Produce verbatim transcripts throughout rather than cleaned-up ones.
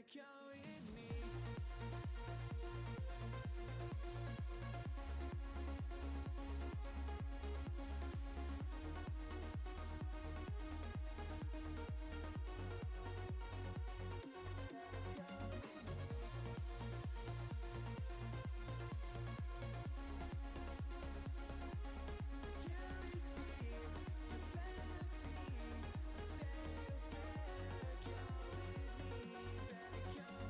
come with me. Come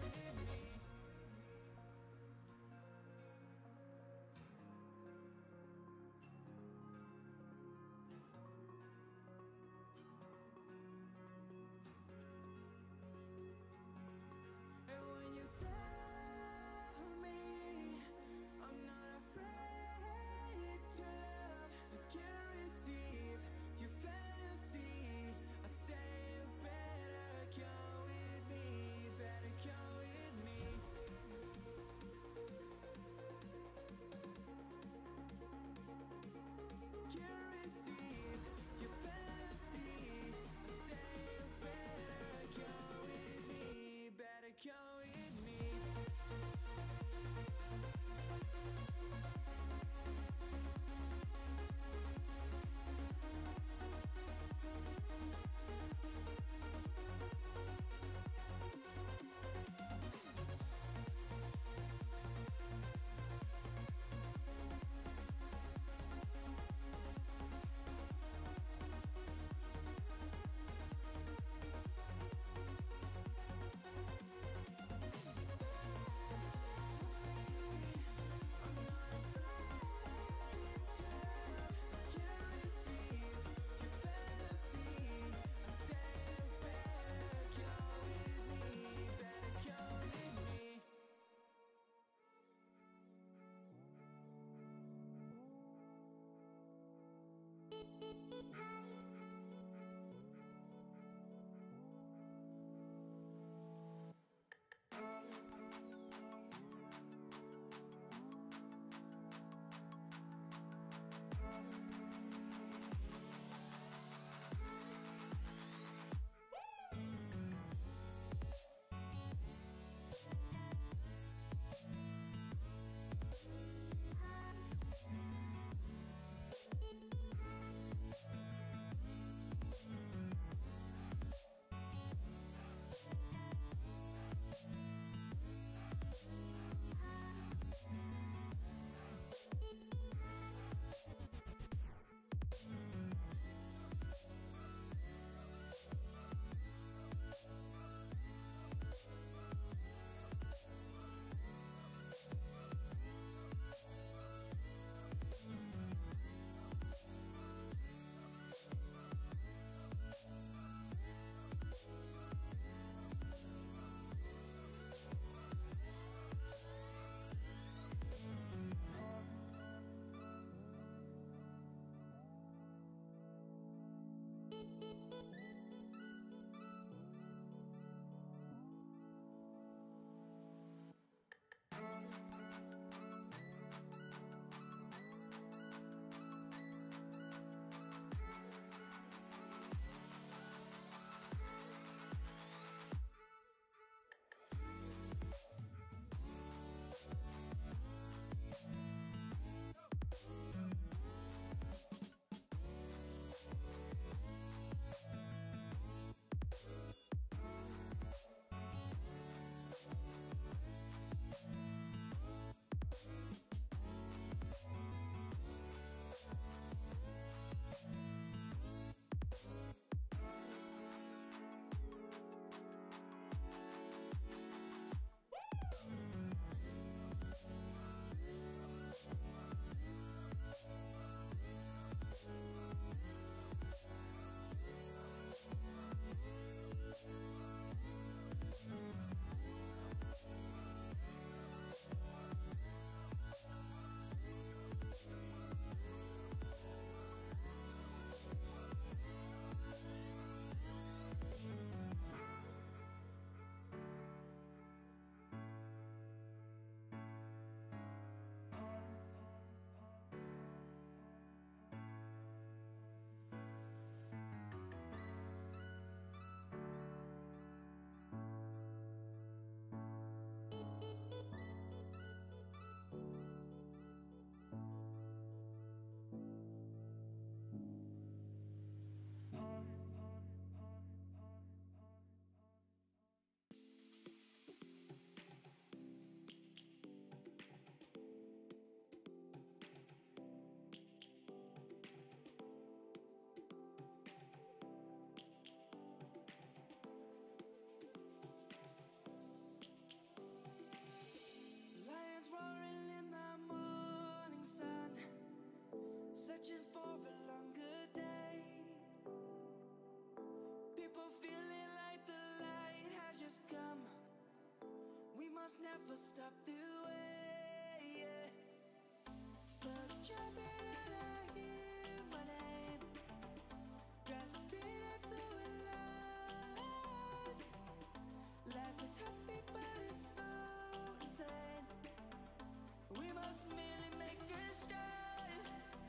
has come. We must never stop the way, yeah. Birds jumping and I hear my name, grasping into a life. Life is happy but it's so insane. We must merely make a start.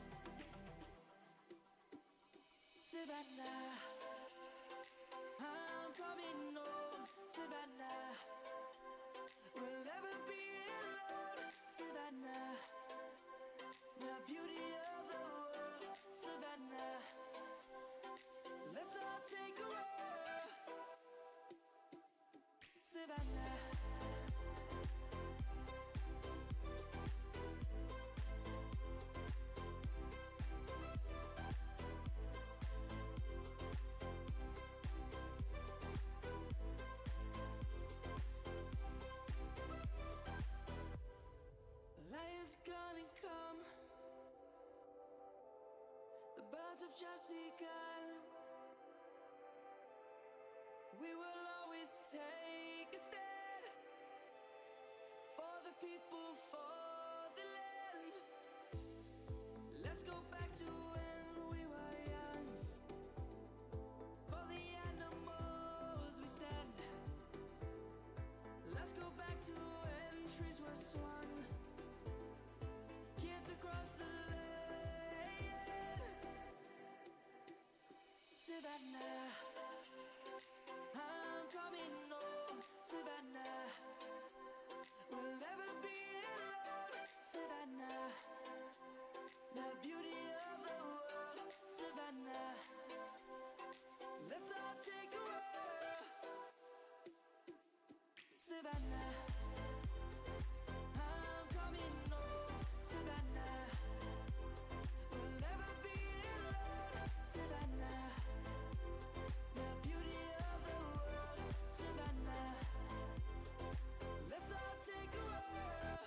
Savannah, I'm coming home. Savannah, we'll never be alone. Savannah, the beauty of the world. Savannah, let's all take a walk. Savannah, light is gonna come. The birds have just begun. We will always take a stand for the people, for the land. Let's go back to when we were young. For the animals we stand. Let's go back to when trees were swung, kids across the land. Savannah, I'm coming home. Savannah, we'll never be alone. Savannah, the beauty of the world. Savannah, let's all take a walk. Savannah, I'm coming home. Savannah, we'll never be alone. Savannah, the beauty of the world. Savannah, let's all take a walk.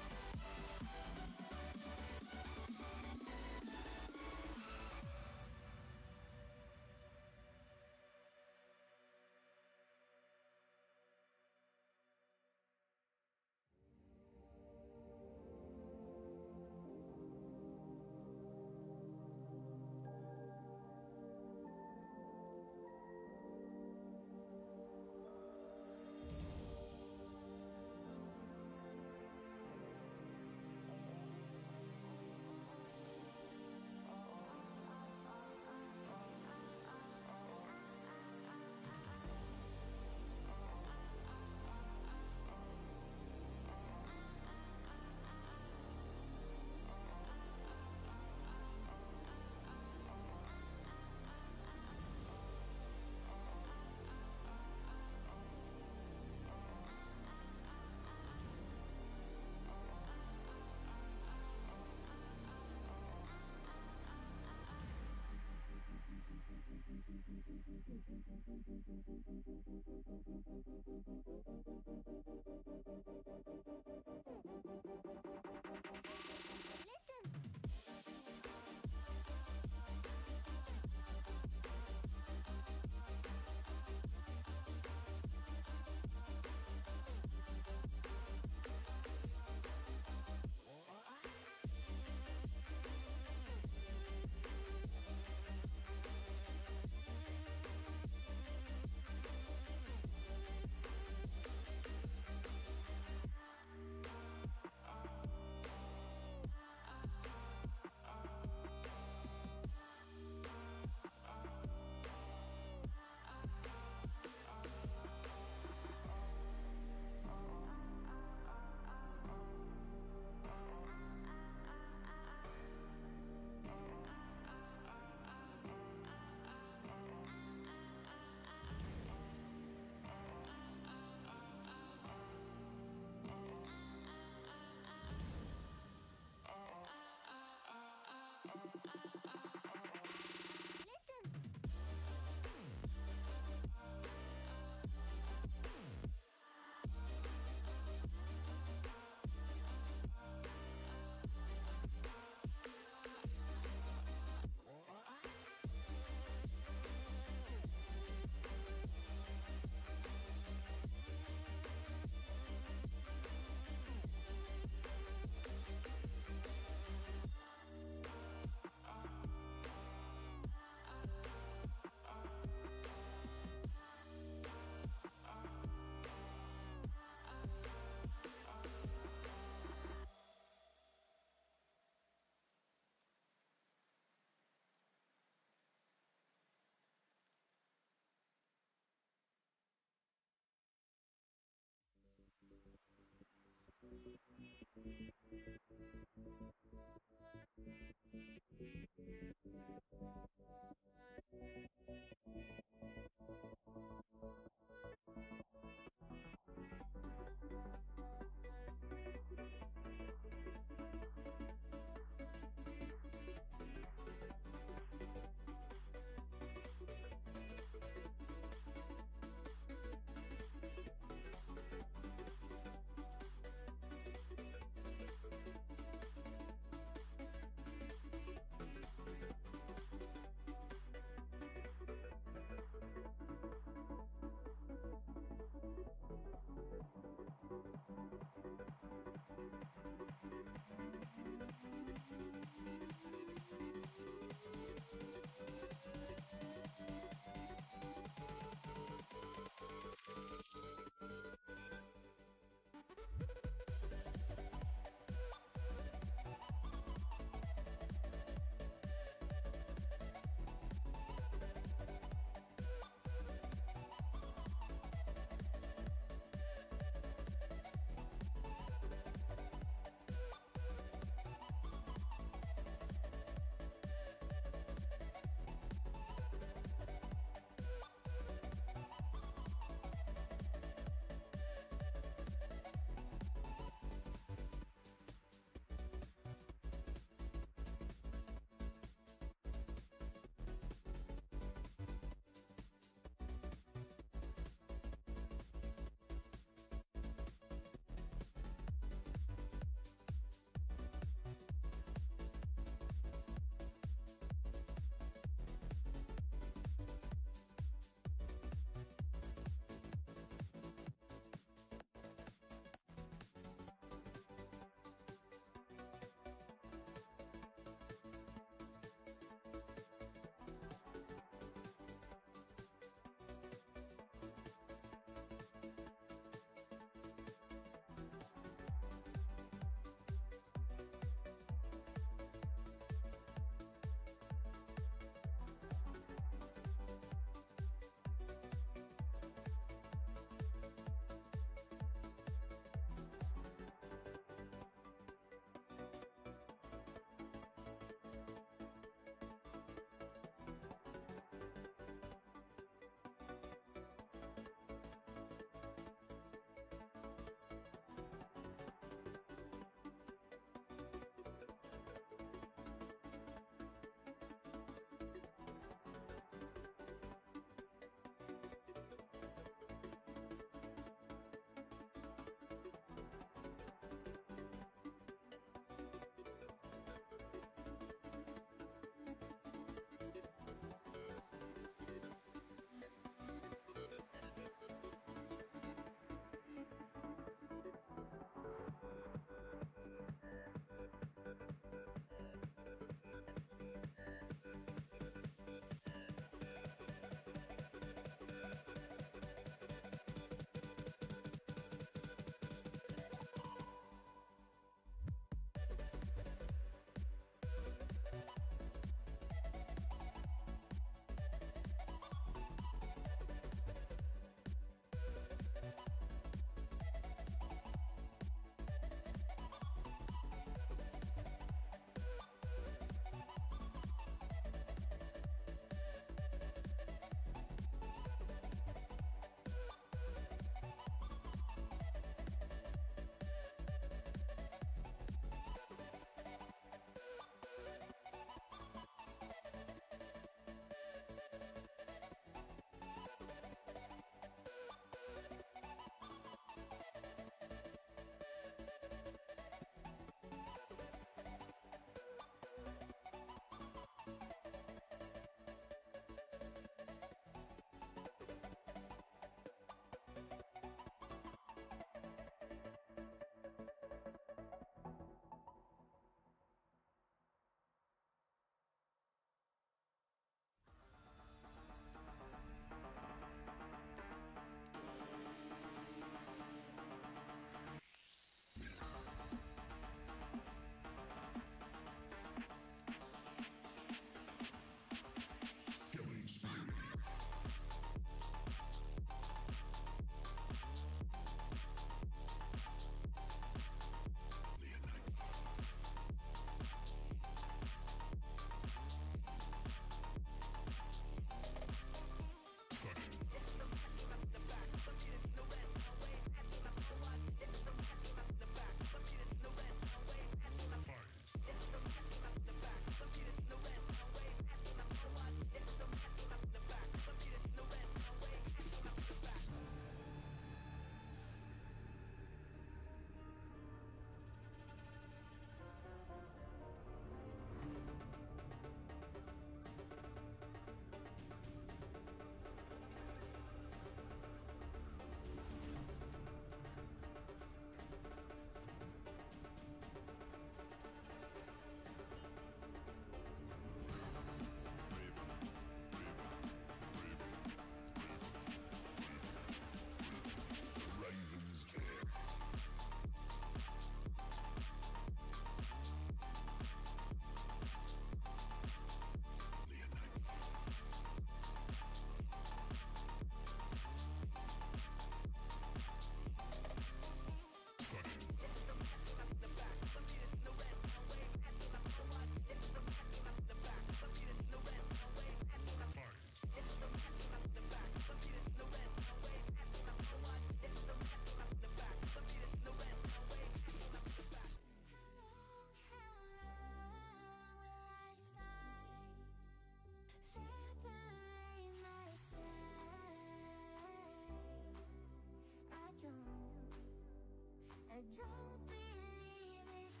don't believe it's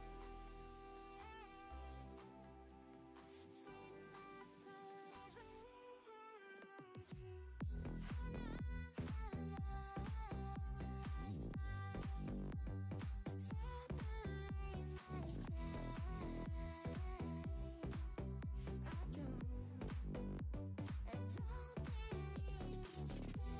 fake. Slit my throat as a how long, how long will I slide? Separate myself. I don't, I don't believe it's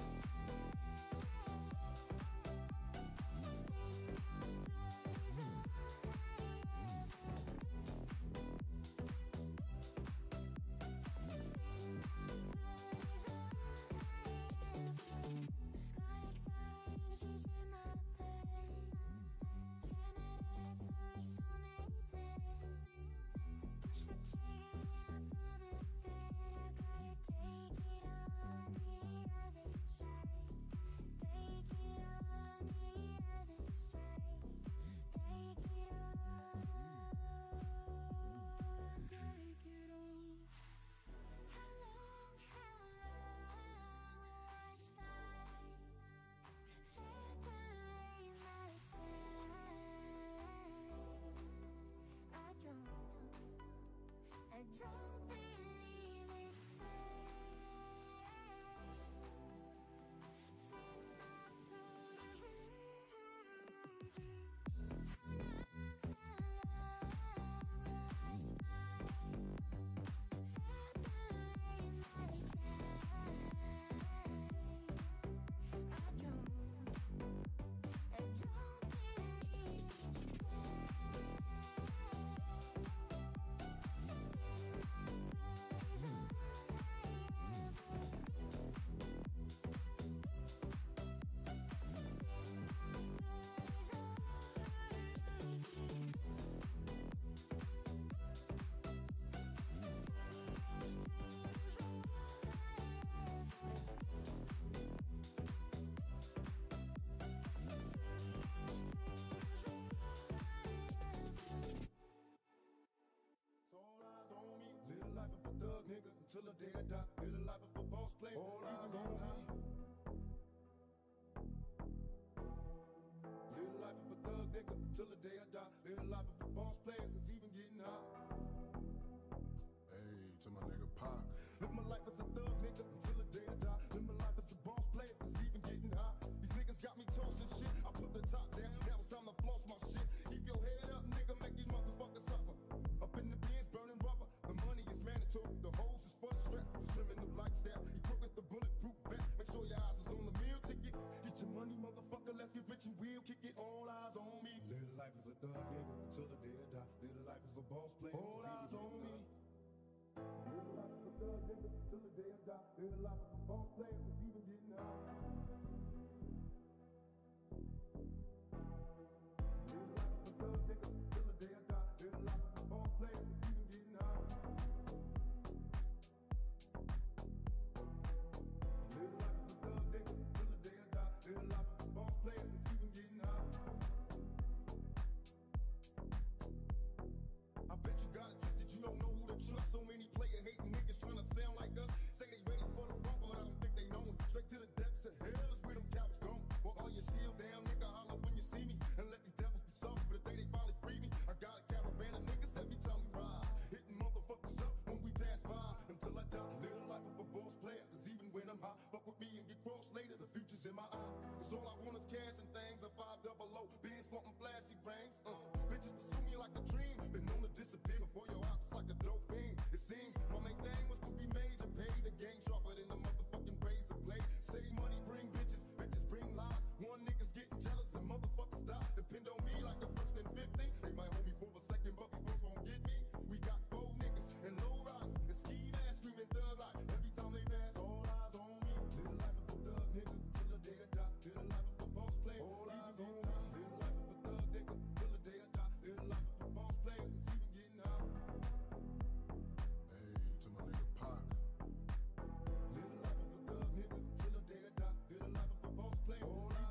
separate myself. I don't, I don't believe it's fake. Slit my throat as a how long, how long will I slide? Separate myself. I don't, I don't believe it's fake. Slit my throat as a All eyes on me. Live the life of a thug nigga until the day I die. Live the life of a boss player. All eyes on me. Live the life of a thug nigga until the day I die. Live the life of a boss player, cause even getting high. Hey, to my nigga Pac. Live my life as a thug nigga until the day I die. Live my life as a boss player, cause even getting high. These niggas got me tossing shit. I put the top down, now it's time to floss my shit. Keep your head up, nigga, make these motherfuckers suffer. Up in the bins, burning rubber. The money is mandatory. The hose is for the stress. It's criminal lifestyle. Equipped with the bulletproof vest. Make sure your eyes is on the meal ticket. Get your money, motherfucker. Let's get rich and real. Kick it. All eyes on me. Live life as a thug nigga until the day I die. Live life as a boss player. All eyes on me. Live life as a thug nigga until the day I die. Live life as a boss player. Cause even getting high. Live life as a thug nigga until the day I die. Live life as a boss player. Cause even getting high. Live life as a thug nigga until the day I die. Live life as a boss player. Cause even getting high. I bet you got it twisted, you don't know who to trust. So many player hating niggas trying to sound like us. Say they ready for the front, but I don't think they know it. Straight to the depths of hell is where them cowards going. Well, all your shield down, nigga, holler when you see me. And let these devils be soft for the day they finally free me. I got a caravan of niggas every time we ride. Hitting motherfuckers up when we pass by. Until I die, live the life of a boss player. Cause even when I'm high, fuck with me and get crossed later. The future's in my eyes. Cause all I want is cash and things. A five double O, beans wanting flashy bangs. Uh, bitches pursue me like a dream. Been known to disappear before your eyes like a dope fiend. It seems my main thing was to be major, pay the game sharper than the motherfucking razor blade. Save money, bring bitches, bitches bring lies. One nigga's getting jealous and motherfuckers die. Depend on me like the first and fifty. They might hold me for a second, but these folks won't get me. We got four niggas and low riders and ski masks screaming thug life. Every time they pass, all eyes on me. Live the life of a thug nigga till the day I die. Live the life of a boss player. All eyes on me. Live the life of a thug nigga till the day I die. Live the life of a boss player. It's even getting high. Hey, to my nigga Pac. Live the life of a thug nigga till the day I die. Live the life of a boss player. All eyes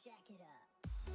Jack it up.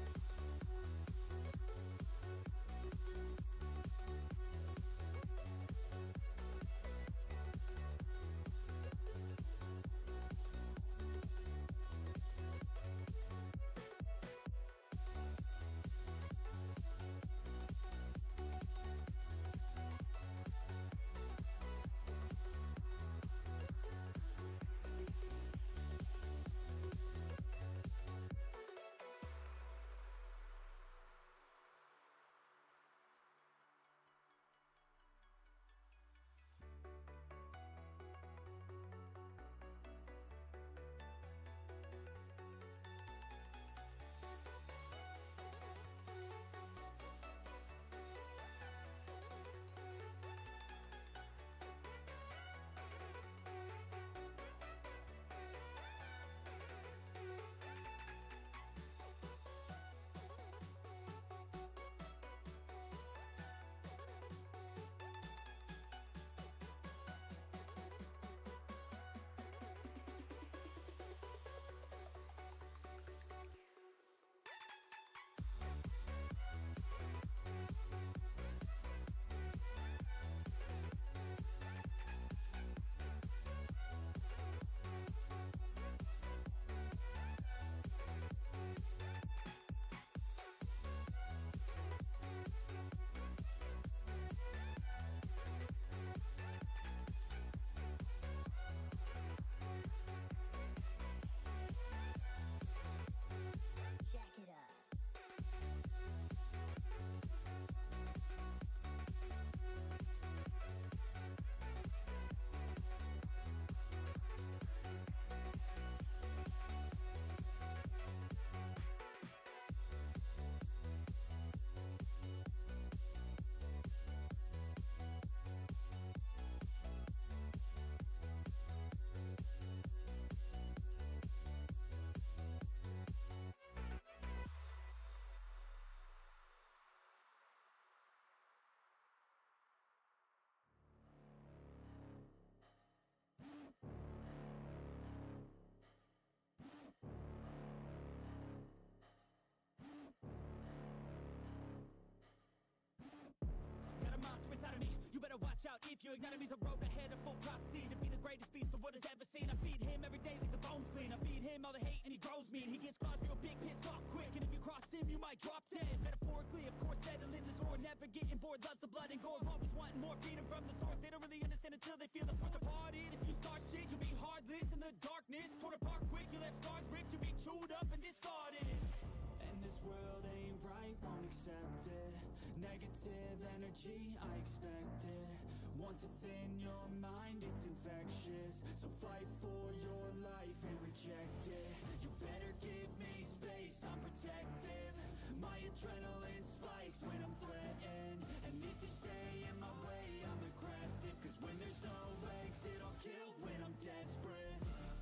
Watch out if your enemy's a road ahead of full prophecy to be the greatest beast the world has ever seen. I feed him every day like the bones clean. I feed him all the hate and he grows mean. He gets claws real big, pissed off quick, and if you cross him you might drop dead. Metaphorically, of course, settling the sword, never getting bored, loves the blood and gore, always wanting more, feeding from the source. They don't really understand until they feel the force apart. It if you start shit, you'll be heartless in the darkness, torn apart quick. You left scars ripped, you'll be chewed up and discarded. And this world ain't right, won't accept it. Negative energy, I expect it. Once it's in your mind, it's infectious. So fight for your life and reject it. You better give me space, I'm protective. My adrenaline spikes when I'm threatened. And if you stay in my way, I'm aggressive. Cause when there's no exit, I'll kill when I'm desperate.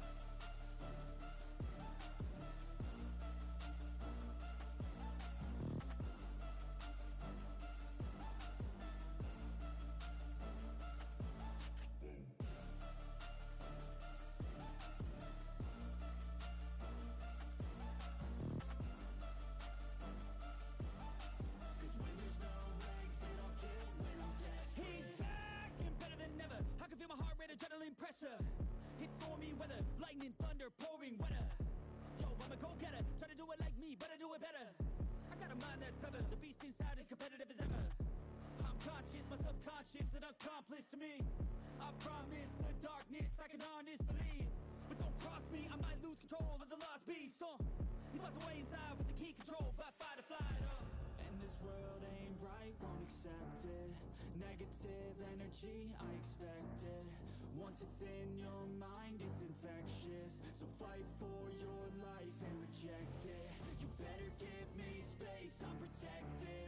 Adrenaline pressure, it's stormy weather, lightning, thunder, pouring weather. Yo, I'm a go-getter, try to do it like me, but I do it better. I got a mind that's clever, the beast inside is competitive as ever. I'm conscious, my subconscious, an accomplice to me. I promise the darkness, I can honest believe. But don't cross me, I might lose control of the lost beast. So, he's locked away inside with the key control by fight or flight. Uh. And this world ain't right, won't accept it. Negative energy, I expect it. Once it's in your mind, it's infectious. So fight for your life and reject it. You better give me space, I'm protected.